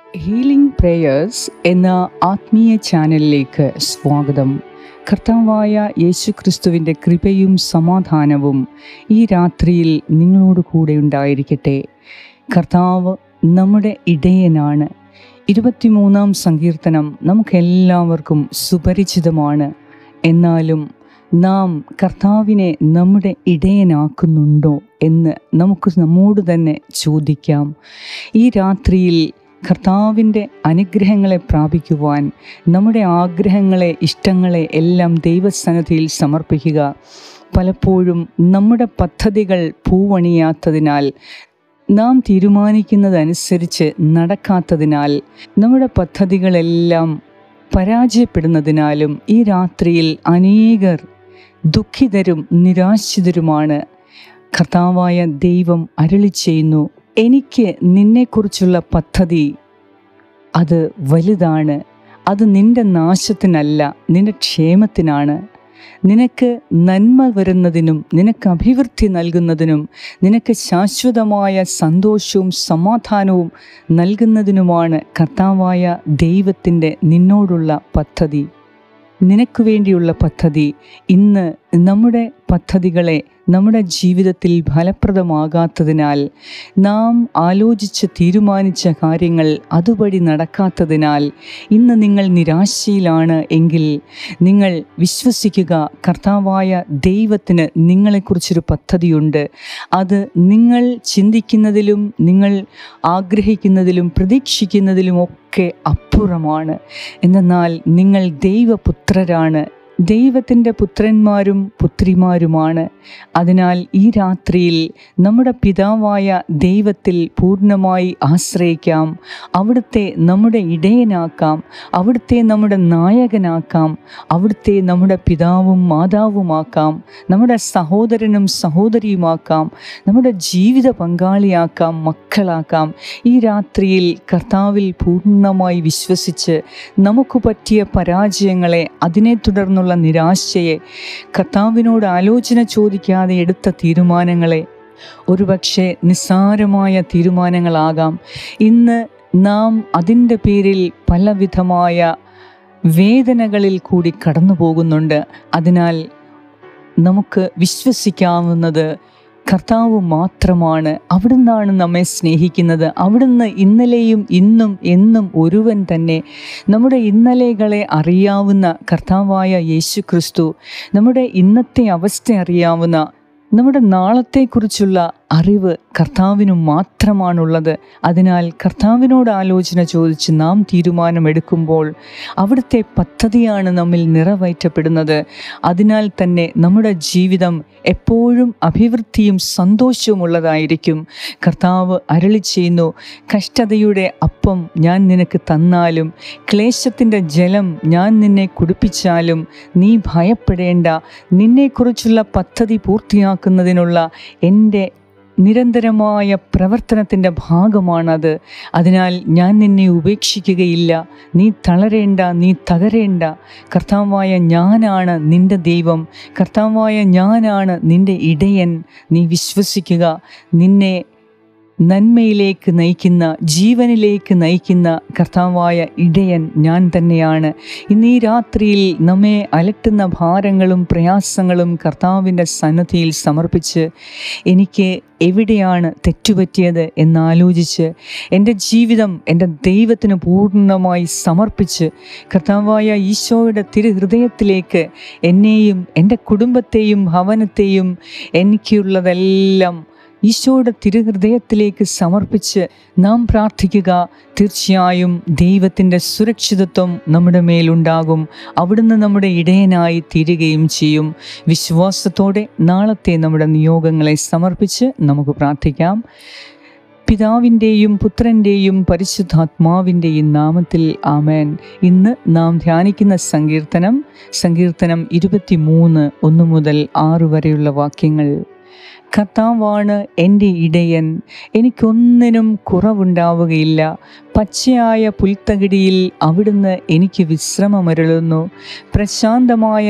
Healing prayers എന്ന ആത്മീയ ചാനലിലേക്ക് സ്വാഗതം. കർത്താവായ യേശുക്രിസ്തുവിൻ്റെ കൃപയും സമാധാനവും ഈ രാത്രിയിൽ നിങ്ങളോട് കൂടെ ഉണ്ടായിരിക്കട്ടെ. കർത്താവ് നമ്മുടെ ഇടയനാണ്. 23-ാം സങ്കീർത്തനം നമുക്കെല്ലാവർക്കും സുപരിചിതമാണ്. എന്നാലും നാം കർത്താവിനെ നമ്മുടെ ഇടയനാക്കുന്നുണ്ടോ എന്ന് നമുക്ക് നമ്മോട് തന്നെ ചോദിക്കാം. ഈ രാത്രിയിൽ കർത്താവിൻ്റെ അനുഗ്രഹങ്ങളെ പ്രാപിക്കുവാൻ നമ്മുടെ ആഗ്രഹങ്ങളെ, ഇഷ്ടങ്ങളെ എല്ലാം ദൈവസന്നിധിയിൽ സമർപ്പിക്കുക. പലപ്പോഴും നമ്മുടെ പദ്ധതികൾ പൂവണിയാത്തതിനാൽ, നാം തീരുമാനിക്കുന്നതനുസരിച്ച് നടക്കാത്തതിനാൽ, നമ്മുടെ പദ്ധതികളെല്ലാം പരാജയപ്പെടുന്നതിനാലും ഈ രാത്രിയിൽ അനേകർ ദുഃഖിതരും നിരാശിതരുമാണ്. കർത്താവായ ദൈവം അരുളിച്ചെയ്യുന്നു, എനിക്ക് നിന്നെക്കുറിച്ചുള്ള പദ്ധതി അത് വലുതാണ്. അത് നിന്റെ നാശത്തിനല്ല, നിന്റെ ക്ഷേമത്തിനാണ്. നിനക്ക് നന്മ വരുന്നതിനും നിനക്ക് അഭിവൃദ്ധി നൽകുന്നതിനും നിനക്ക് ശാശ്വതമായ സന്തോഷവും സമാധാനവും നൽകുന്നതിനുമാണ് കർത്താവായ ദൈവത്തിൻ്റെ നിന്നോടുള്ള പദ്ധതി, നിനക്ക് വേണ്ടിയുള്ള പദ്ധതി. ഇന്ന് നമ്മുടെ പദ്ധതികളെ നമ്മുടെ ജീവിതത്തിൽ ഫലപ്രദമാകാത്തതിനാൽ, നാം ആലോചിച്ച് തീരുമാനിച്ച കാര്യങ്ങൾ അതുവഴി നടക്കാത്തതിനാൽ ഇന്ന് നിങ്ങൾ നിരാശയിലാണ് എങ്കിൽ നിങ്ങൾ വിശ്വസിക്കുക, കർത്താവായ ദൈവത്തിന് നിങ്ങളെക്കുറിച്ചൊരു പദ്ധതിയുണ്ട്. അത് നിങ്ങൾ ചിന്തിക്കുന്നതിലും നിങ്ങൾ ആഗ്രഹിക്കുന്നതിലും പ്രതീക്ഷിക്കുന്നതിലും ഒക്കെ അപ്പുറമാണ്. എന്നാൽ നിങ്ങൾ ദൈവപുത്രരാണ്, ദൈവത്തിൻ്റെ പുത്രന്മാരും പുത്രിമാരുമാണ്. അതിനാൽ ഈ രാത്രിയിൽ നമ്മുടെ പിതാവായ ദൈവത്തിൽ പൂർണ്ണമായി ആശ്രയിക്കാം. അവിടുത്തെ നമ്മുടെ ഇടയനാക്കാം, അവിടുത്തെ നമ്മുടെ നായകനാക്കാം, അവിടുത്തെ നമ്മുടെ പിതാവും മാതാവുമാക്കാം, നമ്മുടെ സഹോദരനും സഹോദരിയുമാക്കാം, നമ്മുടെ ജീവിത പങ്കാളിയാക്കാം, മക്കളാക്കാം. ഈ രാത്രിയിൽ കർത്താവിൽ പൂർണ്ണമായി വിശ്വസിച്ച് നമുക്ക് പറ്റിയ പരാജയങ്ങളെ, അതിനെ തുടർന്നുള്ള നിരാശയെ, കർത്താവിനോട് ആലോചന ചോദിക്കാതെ എടുത്ത തീരുമാനങ്ങളെ, ഒരുപക്ഷെ നിസ്സാരമായ തീരുമാനങ്ങളാകാം, ഇന്ന് നാം അതിൻ്റെ പേരിൽ പലവിധമായ വേദനകളിൽ കൂടി കടന്നു പോകുന്നുണ്ട്. അതിനാൽ നമുക്ക് വിശ്വസിക്കാവുന്നത് കർത്താവ് മാത്രമാണ്. അവിടുന്നാണ് നമ്മെ സ്നേഹിക്കുന്നത്. അവിടുന്ന് ഇന്നലെയും ഇന്നും എന്നും ഒരുവൻ തന്നെ. നമ്മുടെ ഇന്നലെകളെ അറിയാവുന്ന കർത്താവായ യേശുക്രിസ്തു, നമ്മുടെ ഇന്നത്തെ അവസ്ഥ അറിയാവുന്ന, നമ്മുടെ നാളത്തെക്കുറിച്ചുള്ള അറിവ് കർത്താവിനും മാത്രമാണുള്ളത്. അതിനാൽ കർത്താവിനോട് ആലോചന ചോദിച്ച് നാം തീരുമാനമെടുക്കുമ്പോൾ അവിടുത്തെ പദ്ധതിയാണ് നമ്മിൽ നിറവേറ്റപ്പെടുന്നത്. അതിനാൽ തന്നെ നമ്മുടെ ജീവിതം എപ്പോഴും അഭിവൃദ്ധിയും സന്തോഷവും ഉള്ളതായിരിക്കും. കർത്താവ് അരുളിച്ചെയ്യുന്നു, കഷ്ടതയുടെ അപ്പം ഞാൻ നിനക്ക് തന്നാലും, ക്ലേശത്തിൻ്റെ ജലം ഞാൻ നിന്നെ കുടിപ്പിച്ചാലും നീ ഭയപ്പെടേണ്ട. നിന്നെക്കുറിച്ചുള്ള പദ്ധതി പൂർത്തിയാക്കുന്നതിനുള്ള എൻ്റെ നിരന്തരമായ പ്രവർത്തനത്തിൻ്റെ ഭാഗമാണത്. അതിനാൽ ഞാൻ നിന്നെ ഉപേക്ഷിക്കുകയില്ല. നീ തളരേണ്ട, നീ തകരേണ്ട. കർത്താവായ ഞാനാണ് നിൻ്റെ ദൈവം, കർത്താവായ ഞാനാണ് നിൻ്റെ ഇടയൻ. നീ വിശ്വസിക്കുക. നിന്നെ നന്മയിലേക്ക് നയിക്കുന്ന, ജീവനിലേക്ക് നയിക്കുന്ന കർത്താവായ ഇടയൻ ഞാൻ തന്നെയാണ്. ഇന്ന് ഈ രാത്രിയിൽ നമ്മെ അലട്ടുന്ന ഭാരങ്ങളും പ്രയാസങ്ങളും കർത്താവിൻ്റെ സന്നിധിയിൽ സമർപ്പിച്ച്, എനിക്ക് എവിടെയാണ് തെറ്റുപറ്റിയത് എന്നാലോചിച്ച് എൻ്റെ ജീവിതം എൻ്റെ ദൈവത്തിന് പൂർണ്ണമായി സമർപ്പിച്ച്, കർത്താവായ ഈശോയുടെ തിരുഹൃദയത്തിലേക്ക് എന്നെയും എൻ്റെ കുടുംബത്തെയും ഭവനത്തെയും എനിക്കുള്ളതെല്ലാം ഈശോയുടെ തിരുഹൃദയത്തിലേക്ക് സമർപ്പിച്ച് നാം പ്രാർത്ഥിക്കുക. തീർച്ചയായും ദൈവത്തിൻ്റെ സുരക്ഷിതത്വം നമ്മുടെ മേലുണ്ടാകും. അവിടുന്ന് നമ്മുടെ ഇടയനായി തീരുകയും ചെയ്യും. വിശ്വാസത്തോടെ നാളത്തെ നമ്മുടെ നിയോഗങ്ങളെ സമർപ്പിച്ച് നമുക്ക് പ്രാർത്ഥിക്കാം. പിതാവിൻ്റെയും പുത്രൻ്റെയും പരിശുദ്ധാത്മാവിൻ്റെയും നാമത്തിൽ ആമേൻ. ഇന്ന് നാം ധ്യാനിക്കുന്ന സങ്കീർത്തനം 23, 1 മുതൽ 6 വരെയുള്ള വാക്യങ്ങൾ. കർത്താവാണ് എൻ്റെ ഇടയൻ, എനിക്കൊന്നിനും കുറവുണ്ടാവുകയില്ല. പച്ചയായ പുൽത്തകിടിയിൽ അവിടുന്ന് എനിക്ക് വിശ്രമമരുളുന്നു. പ്രശാന്തമായ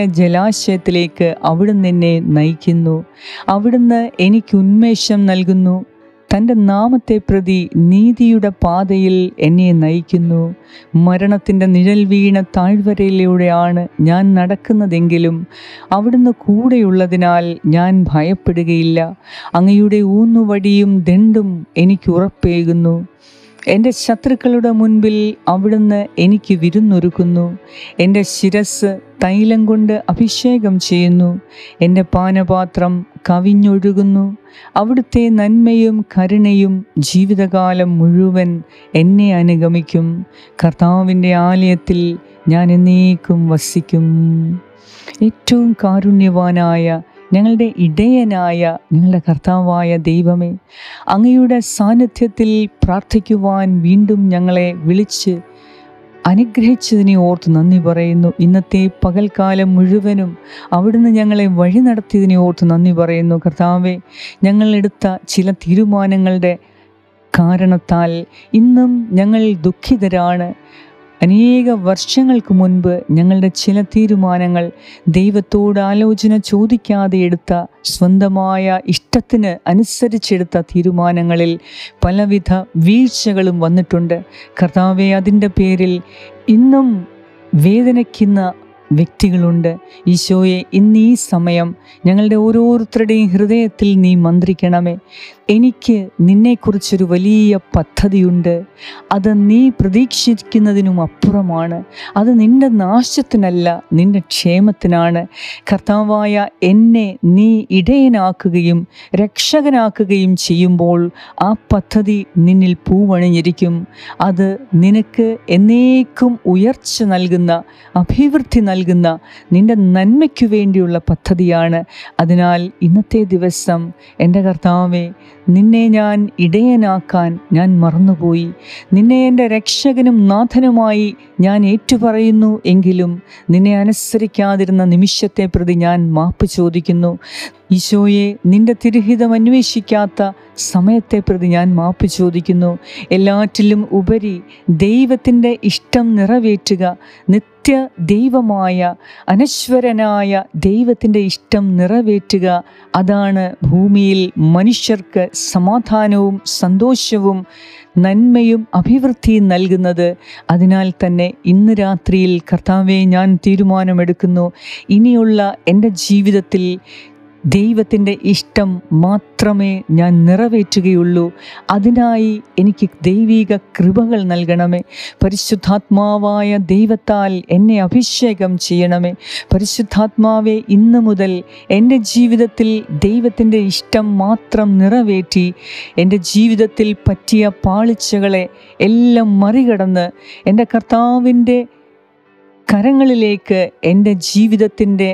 ജലാശയത്തിലേക്ക് അവിടുന്ന് എന്നെ നയിക്കുന്നു. അവിടുന്ന് എനിക്ക് ഉന്മേഷം നൽകുന്നു. തൻ്റെ നാമത്തെ പ്രതി നീതിയുടെ പാതയിൽ എന്നെ നയിക്കുന്നു. മരണത്തിൻ്റെ നിഴൽ വീണ താഴ്വരയിലൂടെയാണ് ഞാൻ നടക്കുന്നതെങ്കിലും അവിടുന്ന് കൂടെയുള്ളതിനാൽ ഞാൻ ഭയപ്പെടുകയില്ല. അങ്ങയുടെ ഊന്നുവടിയും ദണ്ഡും എനിക്ക് ഉറപ്പേകുന്നു. എൻ്റെ ശത്രുക്കളുടെ മുൻപിൽ അവിടുന്ന് എനിക്ക് വിരുന്നൊരുക്കുന്നു. എൻ്റെ ശിരസ് തൈലം കൊണ്ട് അഭിഷേകം ചെയ്യുന്നു. എൻ്റെ പാനപാത്രം കവിഞ്ഞൊഴുകുന്നു. അവിടുത്തെ നന്മയും കരുണയും ജീവിതകാലം മുഴുവൻ എന്നെ അനുഗമിക്കും. കർത്താവിൻ്റെ ആലയത്തിൽ ഞാൻ എന്നേക്കും വസിക്കും. ഏറ്റവും കാരുണ്യവാനായ ഞങ്ങളുടെ ഇടയനായ ഞങ്ങളുടെ കർത്താവായ ദൈവമേ, അങ്ങയുടെ സാന്നിധ്യത്തിൽ പ്രാർത്ഥിക്കുവാൻ വീണ്ടും ഞങ്ങളെ വിളിച്ച് അനുഗ്രഹിച്ചതിനെ ഓർത്ത് നന്ദി പറയുന്നു. ഇന്നത്തെ പകൽക്കാലം മുഴുവനും അവിടുന്ന് ഞങ്ങളെ വഴി നടത്തിയതിനെ ഓർത്ത് നന്ദി പറയുന്നു. കർത്താവേ, ഞങ്ങളെടുത്ത ചില തീരുമാനങ്ങളുടെ കാരണത്താൽ ഇന്നും ഞങ്ങൾ ദുഃഖിതരാണ്. അനേക വർഷങ്ങൾക്ക് മുൻപ് ഞങ്ങളുടെ ചില തീരുമാനങ്ങൾ ദൈവത്തോട് ആലോചന ചോദിക്കാതെ എടുത്ത, സ്വന്തമായ ഇഷ്ടത്തിന് അനുസരിച്ചെടുത്ത തീരുമാനങ്ങളിൽ പലവിധ വീഴ്ചകളും വന്നിട്ടുണ്ട്. കർത്താവെ, അതിൻ്റെ പേരിൽ ഇന്നും വേദനിക്കുന്ന വ്യക്തികളുണ്ട്. ഈശോയെ, ഇന്ന് ഈ സമയം ഞങ്ങളുടെ ഓരോരുത്തരുടെയും ഹൃദയത്തിൽ നീ മന്ത്രിക്കണമേ. എനിക്ക് നിന്നെക്കുറിച്ചൊരു വലിയ പദ്ധതിയുണ്ട്. അത് നീ പ്രതീക്ഷിക്കുന്നതിനും അപ്പുറമാണ്. അത് നിൻ്റെ നാശത്തിനല്ല, നിൻ്റെ ക്ഷേമത്തിനാണ്. കർത്താവായ എന്നെ നീ ഇടയനാക്കുകയും രക്ഷകനാക്കുകയും ചെയ്യുമ്പോൾ ആ പദ്ധതി നിന്നിൽ പൂവണിഞ്ഞിരിക്കും. അത് നിനക്ക് എന്നേക്കും ഉയർച്ച നൽകുന്ന, അഭിവൃദ്ധി നൽകുന്ന, നിൻ്റെ നന്മയ്ക്കു വേണ്ടിയുള്ള പദ്ധതിയാണ്. അതിനാൽ ഇന്നത്തെ ദിവസം എൻ്റെ കർത്താവേ, നിന്നെ ഞാൻ ഇടയനാക്കാൻ ഞാൻ മറന്നുപോയി. നിന്നെ എൻ്റെ രക്ഷകനും നാഥനുമായി ഞാൻ ഏറ്റുപറയുന്നു. എങ്കിലും നിന്നെ അനുസരിക്കാതിരുന്ന നിമിഷത്തെ പ്രതി ഞാൻ മാപ്പ് ചോദിക്കുന്നു. ഈശോയെ, നിന്റെ തിരുഹിതം അന്വേഷിക്കാത്ത സമയത്തെ പ്രതി ഞാൻ മാപ്പ് ചോദിക്കുന്നു. എല്ലാറ്റിലും ഉപരി ദൈവത്തിൻ്റെ ഇഷ്ടം നിറവേറ്റുക, നിത്യ ദൈവമായ അനശ്വരനായ ദൈവത്തിൻ്റെ ഇഷ്ടം നിറവേറ്റുക, അതാണ് ഭൂമിയിൽ മനുഷ്യർക്ക് സമാധാനവും സന്തോഷവും നന്മയും അഭിവൃദ്ധിയും നൽകുന്നത്. അതിനാൽ തന്നെ ഇന്ന് രാത്രിയിൽ കർത്താവേ, ഞാൻ തീരുമാനമെടുക്കുന്നു, ഇനിയുള്ള എൻ്റെ ജീവിതത്തിൽ ദൈവത്തിൻ്റെ ഇഷ്ടം മാത്രമേ ഞാൻ നിറവേറ്റുകയുള്ളൂ. അതിനായി എനിക്ക് ദൈവിക കൃപകൾ നൽകണമേ. പരിശുദ്ധാത്മാവായ ദൈവത്താൽ എന്നെ അഭിഷേകം ചെയ്യണമേ. പരിശുദ്ധാത്മാവെ, ഇന്ന് മുതൽ എൻ്റെ ജീവിതത്തിൽ ദൈവത്തിൻ്റെ ഇഷ്ടം മാത്രം നിറവേറ്റി എൻ്റെ ജീവിതത്തിൽ പറ്റിയ പാളിച്ചകളെ എല്ലാം മറികടന്ന് എൻ്റെ കർത്താവിൻ്റെ കരങ്ങളിലേക്ക് എൻ്റെ ജീവിതത്തിൻ്റെ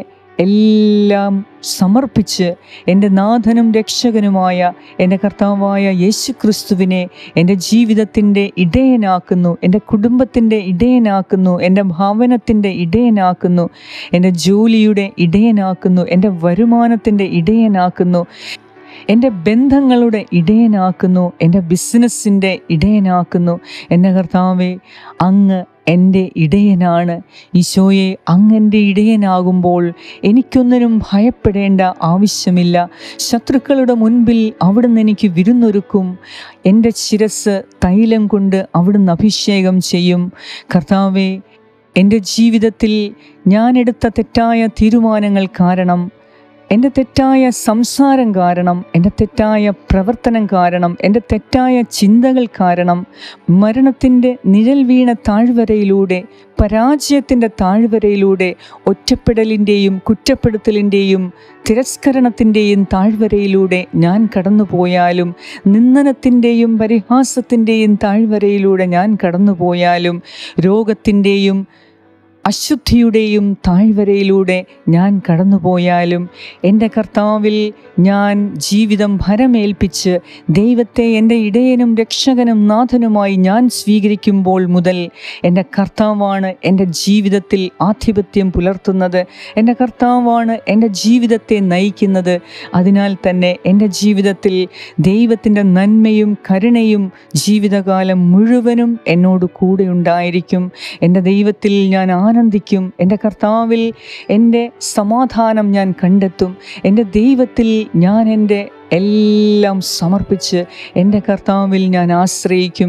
എല്ലാം സമർപ്പിച്ച് എൻ്റെ നാഥനും രക്ഷകനുമായ എൻ്റെ കർത്താവായ യേശുക്രിസ്തുവിനെ എൻ്റെ ജീവിതത്തിൻ്റെ ഇടയനാക്കുന്നു, എൻ്റെ കുടുംബത്തിൻ്റെ ഇടയനാക്കുന്നു, എൻ്റെ ഭവനത്തിൻ്റെ ഇടയനാക്കുന്നു, എൻ്റെ ജോലിയുടെ ഇടയനാക്കുന്നു, എൻ്റെ വരുമാനത്തിൻ്റെ ഇടയനാക്കുന്നു, എൻ്റെ ബന്ധങ്ങളുടെ ഇടയനാക്കുന്നു, എൻ്റെ ബിസിനസ്സിൻ്റെ ഇടയനാക്കുന്നു. എൻ്റെ കർത്താവേ, അങ്ങ് എൻ്റെ ഇടയനാണ്. ഈശോയെ, അങ്ങൻ്റെ ഇടയനാകുമ്പോൾ എനിക്കൊന്നിനും ഭയപ്പെടേണ്ട ആവശ്യമില്ല. ശത്രുക്കളുടെ മുൻപിൽ അവിടുന്ന് എനിക്ക് വിരുന്നൊരുക്കും. എൻ്റെ ശിരസ് തൈലം കൊണ്ട് അവിടുന്ന് അഭിഷേകം ചെയ്യും. കർത്താവേ, എൻ്റെ ജീവിതത്തിൽ ഞാനെടുത്ത തെറ്റായ തീരുമാനങ്ങൾ കാരണം, എൻ്റെ തെറ്റായ സംസാരം കാരണം, എൻ്റെ തെറ്റായ പ്രവർത്തനം കാരണം, എൻ്റെ തെറ്റായ ചിന്തകൾ കാരണം മരണത്തിൻ്റെ നിഴൽ വീണ താഴ്വരയിലൂടെ, പരാജയത്തിൻ്റെ താഴ്വരയിലൂടെ, ഒറ്റപ്പെടലിൻ്റെയും കുറ്റപ്പെടുത്തലിൻ്റെയും തിരസ്കരണത്തിൻ്റെയും താഴ്വരയിലൂടെ ഞാൻ കടന്നുപോയാലും, നിന്ദനത്തിൻ്റെയും പരിഹാസത്തിൻ്റെയും താഴ്വരയിലൂടെ ഞാൻ കടന്നുപോയാലും, രോഗത്തിൻ്റെയും അശുദ്ധിയുടെയും താഴ്വരയിലൂടെ ഞാൻ കടന്നുപോയാലും, എൻ്റെ കർത്താവിൽ ഞാൻ ജീവിതം ഭരമേൽപ്പിച്ച് ദൈവത്തെ എൻ്റെ ഇടയനും രക്ഷകനും നാഥനുമായി ഞാൻ സ്വീകരിക്കുമ്പോൾ മുതൽ എൻ്റെ കർത്താവാണ് എൻ്റെ ജീവിതത്തിൽ ആധിപത്യം പുലർത്തുന്നത്. എൻ്റെ കർത്താവാണ് എൻ്റെ ജീവിതത്തെ നയിക്കുന്നത്. അതിനാൽ തന്നെ എൻ്റെ ജീവിതത്തിൽ ദൈവത്തിൻ്റെ നന്മയും കരുണയും ജീവിതകാലം മുഴുവനും എന്നോട് കൂടെ ഉണ്ടായിരിക്കും. എൻ്റെ ദൈവത്തിൽ ഞാൻ ആനന്ദിക്കും. എൻ്റെ കർത്താവിൽ എൻ്റെ സമാധാനം ഞാൻ കണ്ടെത്തും. എൻ്റെ ദൈവത്തിൽ ഞാൻ എൻ്റെ എല്ലാം സമർപ്പിച്ച് എൻ്റെ കർത്താവിൽ ഞാൻ ആശ്രയിക്കും.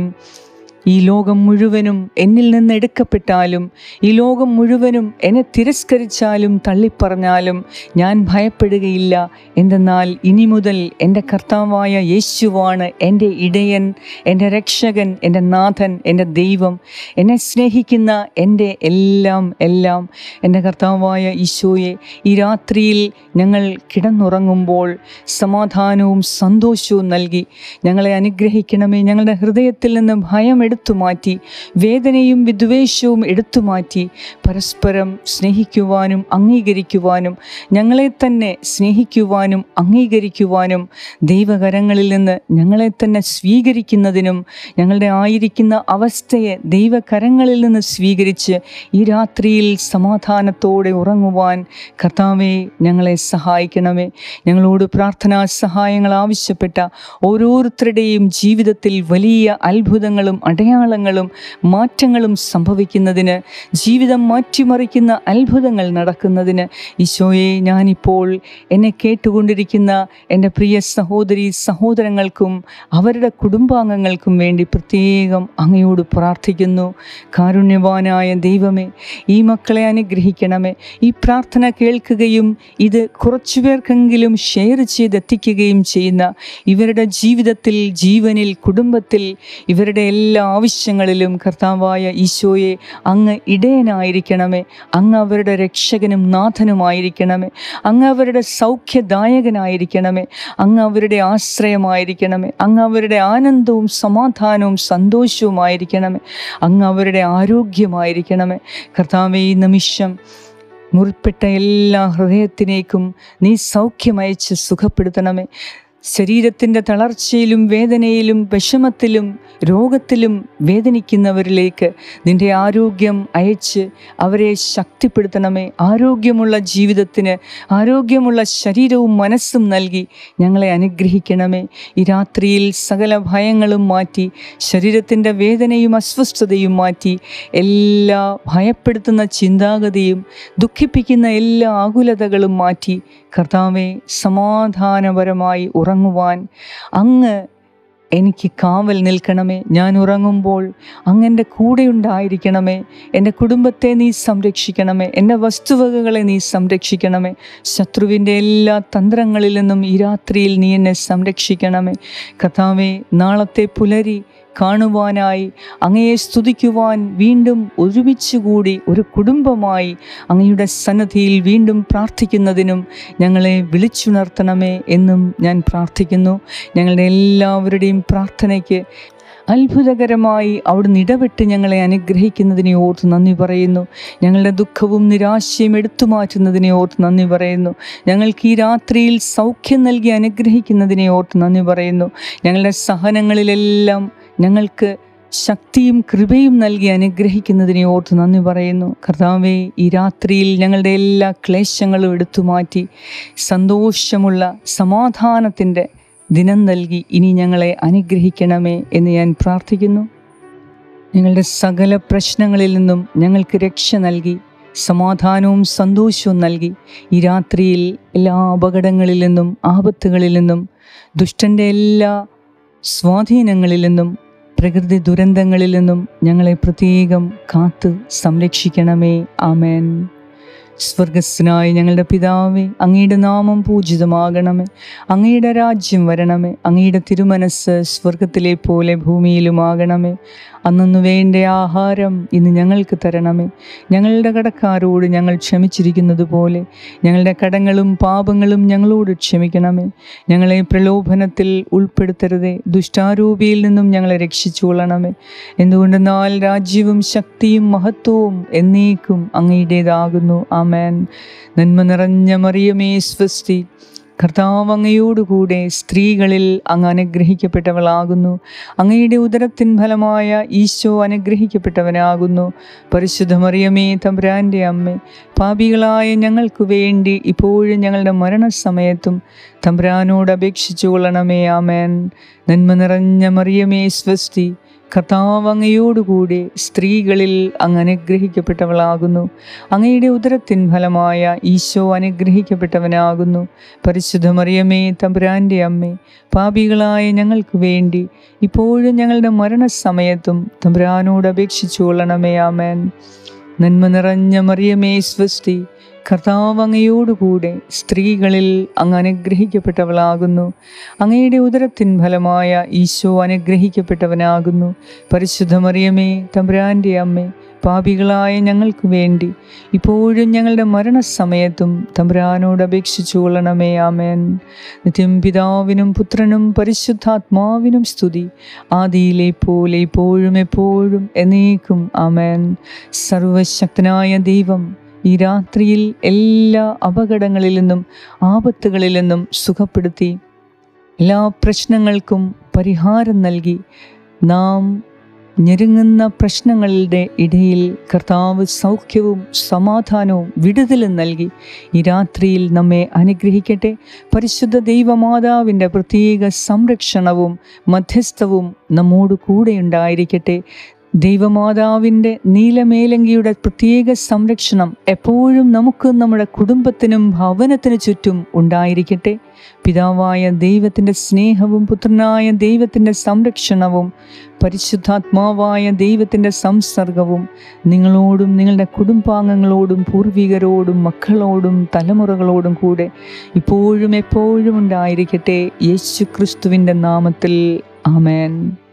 ഈ ലോകം മുഴുവനും എന്നിൽ നിന്ന് എടുക്കപ്പെട്ടാലും, ഈ ലോകം മുഴുവനും എന്നെ തിരസ്കരിച്ചാലും തള്ളിപ്പറഞ്ഞാലും ഞാൻ ഭയപ്പെടുകയില്ല. എന്തെന്നാൽ ഇനി മുതൽ എൻ്റെ കർത്താവായ യേശുവാണ് എൻ്റെ ഇടയൻ, എൻ്റെ രക്ഷകൻ, എൻ്റെ നാഥൻ, എൻ്റെ ദൈവം, എന്നെ സ്നേഹിക്കുന്ന എൻ്റെ എല്ലാം. എൻ്റെ കർത്താവായ ഈശോയെ, ഈ രാത്രിയിൽ ഞങ്ങൾ കിടന്നുറങ്ങുമ്പോൾ സമാധാനവും സന്തോഷവും നൽകി ഞങ്ങളെ അനുഗ്രഹിക്കണമേ. ഞങ്ങളുടെ ഹൃദയത്തിൽ നിന്ന് ഭയം എടുത്തുമാറ്റി, വേദനയും വിദ്വേഷവും എടുത്തുമാറ്റി, പരസ്പരം സ്നേഹിക്കുവാനും അംഗീകരിക്കുവാനും, ഞങ്ങളെ തന്നെ സ്നേഹിക്കുവാനും അംഗീകരിക്കുവാനും, ദൈവകരങ്ങളിൽ നിന്ന് ഞങ്ങളെ തന്നെ സ്വീകരിക്കുന്നതിനും, ഞങ്ങളുടെ ആയിരിക്കുന്ന അവസ്ഥയെ ദൈവകരങ്ങളിൽ നിന്ന് സ്വീകരിച്ച് ഈ രാത്രിയിൽ സമാധാനത്തോടെ ഉറങ്ങുവാൻ കർത്താവേ ഞങ്ങളെ സഹായിക്കണമേ. ഞങ്ങളോട് പ്രാർത്ഥനാ സഹായങ്ങൾ ആവശ്യപ്പെട്ട ഓരോരുത്തരുടെയും ജീവിതത്തിൽ വലിയ അത്ഭുതങ്ങളും അടയാളങ്ങളും മാറ്റങ്ങളും സംഭവിക്കുന്നതിന്, ജീവിതം മാറ്റിമറിക്കുന്ന അത്ഭുതങ്ങൾ നടക്കുന്നതിന് ഈശോയെ, ഞാനിപ്പോൾ എന്നെ കേട്ടുകൊണ്ടിരിക്കുന്ന എൻ്റെ പ്രിയ സഹോദരി സഹോദരങ്ങൾക്കും അവരുടെ കുടുംബാംഗങ്ങൾക്കും വേണ്ടി പ്രത്യേകം അങ്ങയോട് പ്രാർത്ഥിക്കുന്നു. കാരുണ്യവാനായ ദൈവമേ, ഈ മക്കളെ അനുഗ്രഹിക്കണമേ. ഈ പ്രാർത്ഥന കേൾക്കുകയും ഇത് കുറച്ചുപേർക്കെങ്കിലും ഷെയർ ചെയ്തെത്തിക്കുകയും ചെയ്യുന്ന ഇവരുടെ ജീവിതത്തിൽ, ജീവനിൽ, കുടുംബത്തിൽ, ഇവരുടെ എല്ലാ ആവശ്യങ്ങളിലും കർത്താവായ ഈശോയെ അങ്ങ് ഇടയനായിരിക്കണമേ. അങ്ങ് അവരുടെ രക്ഷകനും നാഥനുമായിരിക്കണമേ. അങ്ങ് അവരുടെ സൗഖ്യദായകനായിരിക്കണമേ. അങ്ങ് അവരുടെ ആശ്രയമായിരിക്കണമേ. അങ്ങ് അവരുടെ ആനന്ദവും സമാധാനവും സന്തോഷവുമായിരിക്കണമേ. അങ്ങ് അവരുടെ ആരോഗ്യമായിരിക്കണമേ. കർത്താവേ, ഈ നിമിഷം മുറിപ്പെട്ട എല്ലാ ഹൃദയത്തിനേക്കും നീ സൗഖ്യമയച്ച് സുഖപ്പെടുത്തണമേ. ശരീരത്തിൻ്റെ തളർച്ചയിലും വേദനയിലും വിഷമത്തിലും രോഗത്തിലും വേദനിക്കുന്നവരിലേക്ക് നിൻ്റെ ആരോഗ്യം അയച്ച് അവരെ ശക്തിപ്പെടുത്തണമേ. ആരോഗ്യമുള്ള ജീവിതത്തിന് ആരോഗ്യമുള്ള ശരീരവും മനസ്സും നൽകി ഞങ്ങളെ അനുഗ്രഹിക്കണമേ. ഈ രാത്രിയിൽ സകല ഭയങ്ങളും മാറ്റി, ശരീരത്തിൻ്റെ വേദനയും അസ്വസ്ഥതയും മാറ്റി, എല്ലാ ഭയപ്പെടുത്തുന്ന ചിന്താഗതിയും ദുഃഖിപ്പിക്കുന്ന എല്ലാ ആകുലതകളും മാറ്റി കർത്താവേ, സമാധാനപരമായി ഉറങ്ങുവാൻ അങ്ങ് എനിക്ക് കാവൽ നിൽക്കണമേ. ഞാൻ ഉറങ്ങുമ്പോൾ അങ്ങ് എൻ്റെ കൂടെ ഉണ്ടായിരിക്കണമേ. എൻ്റെ കുടുംബത്തെ നീ സംരക്ഷിക്കണമേ. എൻ്റെ വസ്തുവകകളെ നീ സംരക്ഷിക്കണമേ. ശത്രുവിൻ്റെ എല്ലാ തന്ത്രങ്ങളിൽ നിന്നും ഈ രാത്രിയിൽ നീ എന്നെ സംരക്ഷിക്കണമേ. കർത്താവേ, നാളത്തെ പുലരി കാണുവാനായി, അങ്ങയെ സ്തുതിക്കുവാൻ വീണ്ടും ഒരുമിച്ചുകൂടി ഒരു കുടുംബമായി അങ്ങയുടെ സന്നിധിയിൽ വീണ്ടും പ്രാർത്ഥിക്കുന്നതിനും ഞങ്ങളെ വിളിച്ചുണർത്തണമേ എന്നും ഞാൻ പ്രാർത്ഥിക്കുന്നു. ഞങ്ങളുടെ എല്ലാവരുടെയും പ്രാർത്ഥനയ്ക്ക് അത്ഭുതകരമായി അവിടുന്ന് ഇടപെട്ട് ഞങ്ങളെ അനുഗ്രഹിക്കുന്നതിനെ ഓർത്ത് നന്ദി പറയുന്നു. ഞങ്ങളുടെ ദുഃഖവും നിരാശയും എടുത്തുമാറ്റുന്നതിനെ ഓർത്ത് നന്ദി പറയുന്നു. ഞങ്ങൾക്ക് ഈ രാത്രിയിൽ സൗഖ്യം നൽകി അനുഗ്രഹിക്കുന്നതിനെ ഓർത്ത് നന്ദി പറയുന്നു. ഞങ്ങളുടെ സഹനങ്ങളിലെല്ലാം ഞങ്ങൾക്ക് ശക്തിയും കൃപയും നൽകി അനുഗ്രഹിക്കുന്നതിനെ ഓർത്ത് നന്ദി പറയുന്നു. കർത്താവേ, ഈ രാത്രിയിൽ ഞങ്ങളുടെ എല്ലാ ക്ലേശങ്ങളും എടുത്തുമാറ്റി സന്തോഷമുള്ള സമാധാനത്തിൻ്റെ ദിനം നൽകി ഇനി ഞങ്ങളെ അനുഗ്രഹിക്കണമേ എന്ന് ഞാൻ പ്രാർത്ഥിക്കുന്നു. ഞങ്ങളുടെ സകല പ്രശ്നങ്ങളിൽ നിന്നും ഞങ്ങൾക്ക് രക്ഷ നൽകി സമാധാനവും സന്തോഷവും നൽകി ഈ രാത്രിയിൽ എല്ലാ അപകടങ്ങളിൽ നിന്നും ആപത്തുകളിൽ നിന്നും ദുഷ്ടൻ്റെ എല്ലാ സ്വാധീനങ്ങളിൽ നിന്നും പ്രകൃതി ദുരന്തങ്ങളിൽ നിന്നും ഞങ്ങളെ പ്രത്യേകം കാത്ത് സംരക്ഷിക്കണമേ. ആമേൻ. സ്വർഗസ്നായ ഞങ്ങളുടെ പിതാവേ, അങ്ങയുടെ നാമം പൂജിതമാകണമേ. അങ്ങയുടെ രാജ്യം വരണമേ. അങ്ങയുടെ തിരുമനസ് സ്വർഗത്തിലെ പോലെ ഭൂമിയിലുമാകണമേ. അന്നു വേണ്ട ആഹാരം ഇന്ന് ഞങ്ങൾക്ക് തരണമേ. ഞങ്ങളുടെ കടക്കാരോട് ഞങ്ങൾ ക്ഷമിച്ചിരിക്കുന്നത് പോലെ ഞങ്ങളുടെ കടങ്ങളും പാപങ്ങളും ഞങ്ങളോട് ക്ഷമിക്കണമേ. ഞങ്ങളെ പ്രലോഭനത്തിൽ ഉൾപ്പെടുത്തരുതേ, ദുഷ്ടാരൂപിയിൽ നിന്നും ഞങ്ങളെ രക്ഷിച്ചുകൊള്ളണമേ. എന്തുകൊണ്ടെന്നാൽ രാജ്യവും ശക്തിയും മഹത്വവും എന്നേക്കും അങ്ങയുടേതാകുന്നു. ആമേൻ. നന്മ നിറഞ്ഞ മറിയമേ, സ്വസ്തി, കർത്താവ് അങ്ങയോടുകൂടെ സ്ത്രീകളിൽ അങ്ങ് അനുഗ്രഹിക്കപ്പെട്ടവളാകുന്നു. അങ്ങയുടെ ഉദരത്തിൻ ഫലമായ ഈശോ അനുഗ്രഹിക്കപ്പെട്ടവനാകുന്നു. പരിശുദ്ധ മറിയമേ, തമ്പുരാൻ്റെ അമ്മേ, പാപികളായ ഞങ്ങൾക്ക് വേണ്ടി ഇപ്പോഴും ഞങ്ങളുടെ മരണസമയത്തും തമ്പുരാനോട് അപേക്ഷിച്ചു കൊള്ളണമേ. ആമേൻ. നന്മ നിറഞ്ഞ മറിയമേ, സ്വസ്തി, കർത്താവ് അങ്ങയോടുകൂടി സ്ത്രീകളിൽ അങ്ങ് അനുഗ്രഹിക്കപ്പെട്ടവളാകുന്നു. അങ്ങയുടെ ഉദരത്തിൻ ഫലമായ ഈശോ അനുഗ്രഹിക്കപ്പെട്ടവനാകുന്നു. പരിശുദ്ധ മറിയമേ, തമ്പുരാൻ്റെ അമ്മേ, പാപികളായ ഞങ്ങൾക്ക് വേണ്ടി ഇപ്പോഴും ഞങ്ങളുടെ മരണസമയത്തും തമ്പുരാനോട് അപേക്ഷിച്ചു കൊള്ളണമേ. ആമേൻ. നന്മ നിറഞ്ഞ മറിയമേ, സ്വസ്തി, കർത്താവ് അങ്ങയോടുകൂടെ സ്ത്രീകളിൽ അങ്ങ് അനുഗ്രഹിക്കപ്പെട്ടവളാകുന്നു. അങ്ങയുടെ ഉദരത്തിൻ ഫലമായ ഈശോ അനുഗ്രഹിക്കപ്പെട്ടവനാകുന്നു. പരിശുദ്ധ മറിയമേ, തമ്പുരാൻ്റെ അമ്മേ, പാപികളായ ഞങ്ങൾക്ക് വേണ്ടി ഇപ്പോഴും ഞങ്ങളുടെ മരണസമയത്തും തമ്പുരാനോട് അപേക്ഷിച്ചു കൊള്ളണമേ. ആമേൻ. നിത്യം പിതാവിനും പുത്രനും പരിശുദ്ധാത്മാവിനും സ്തുതി, ആദിയിലെ പോലെ ഇപ്പോഴും എപ്പോഴും എന്നേക്കും. ആമേൻ. സർവശക്തനായ ദൈവം ഈ രാത്രിയിൽ എല്ലാ അപകടങ്ങളിൽ നിന്നും ആപത്തുകളിൽ നിന്നും സുഖപ്പെടുത്തി എല്ലാ പ്രശ്നങ്ങൾക്കും പരിഹാരം നൽകി നാം ഞെരുങ്ങുന്ന പ്രശ്നങ്ങളുടെ ഇടയിൽ കർത്താവ് സൗഖ്യവും സമാധാനവും വിടുതലും നൽകി ഈ രാത്രിയിൽ നമ്മെ അനുഗ്രഹിക്കട്ടെ. പരിശുദ്ധ ദൈവമാതാവിൻ്റെ പ്രത്യേക സംരക്ഷണവും മധ്യസ്ഥവും നമ്മോട് കൂടെ ഉണ്ടായിരിക്കട്ടെ. ദൈവമാതാവിൻ്റെ നീലമേലങ്കിയുടെ പ്രത്യേക സംരക്ഷണം എപ്പോഴും നമുക്കും നമ്മുടെ കുടുംബത്തിനും ഭവനത്തിനു ചുറ്റും ഉണ്ടായിരിക്കട്ടെ. പിതാവായ ദൈവത്തിൻ്റെ സ്നേഹവും പുത്രനായ ദൈവത്തിൻ്റെ സംരക്ഷണവും പരിശുദ്ധാത്മാവായ ദൈവത്തിൻ്റെ സംസർഗവും നിങ്ങളോടും നിങ്ങളുടെ കുടുംബാംഗങ്ങളോടും പൂർവികരോടും മക്കളോടും തലമുറകളോടും കൂടെ ഇപ്പോഴും എപ്പോഴും ഉണ്ടായിരിക്കട്ടെ. യേശു ക്രിസ്തുവിൻ്റെ നാമത്തിൽ. ആമേൻ.